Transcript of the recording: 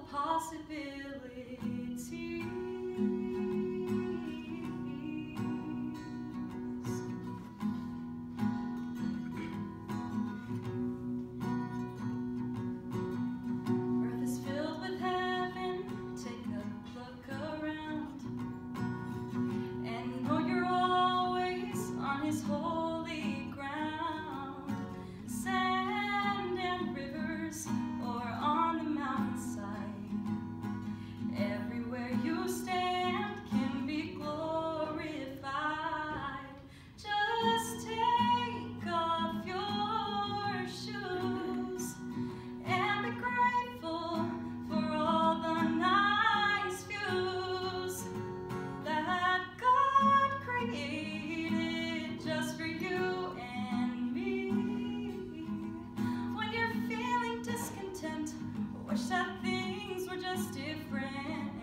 possibilities. Earth is filled with heaven, take a look around, and know you're always on his holy ground. Sand and rivers, or on the mountainside, everywhere you stand can be glorified. Just take off your shoes and be grateful for all the nice views that God created just for you and me. When you're feeling discontent, wish that things were just different.